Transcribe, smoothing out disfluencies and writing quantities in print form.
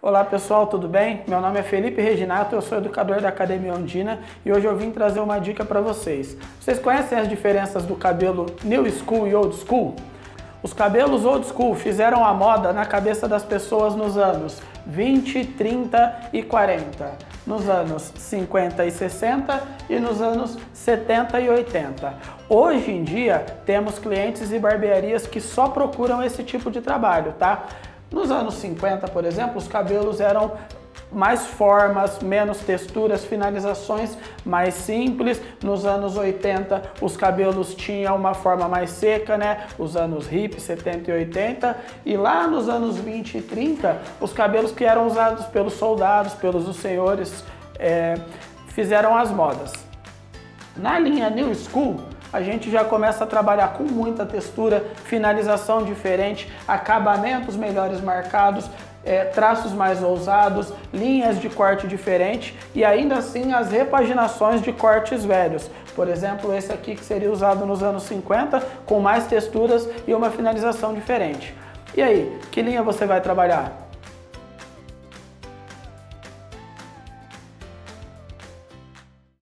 Olá pessoal, tudo bem? Meu nome é Felipe Reginato, eu sou educador da Academia Ondina e hoje eu vim trazer uma dica para vocês. Vocês conhecem as diferenças do cabelo New School e Old School? Os cabelos Old School fizeram a moda na cabeça das pessoas nos anos 20, 30 e 40, nos anos 50 e 60 e nos anos 70 e 80. Hoje em dia temos clientes e barbearias que só procuram esse tipo de trabalho, tá? Nos anos 50, por exemplo, os cabelos eram mais formas, menos texturas, finalizações mais simples. Nos anos 80, os cabelos tinham uma forma mais seca, né? Os anos hip, 70 e 80. E lá nos anos 20 e 30, os cabelos que eram usados pelos soldados, pelos senhores, fizeram as modas. Na linha New School, a gente já começa a trabalhar com muita textura, finalização diferente, acabamentos melhores marcados, traços mais ousados, linhas de corte diferente e ainda assim as repaginações de cortes velhos. Por exemplo, esse aqui que seria usado nos anos 50, com mais texturas e uma finalização diferente. E aí, que linha você vai trabalhar?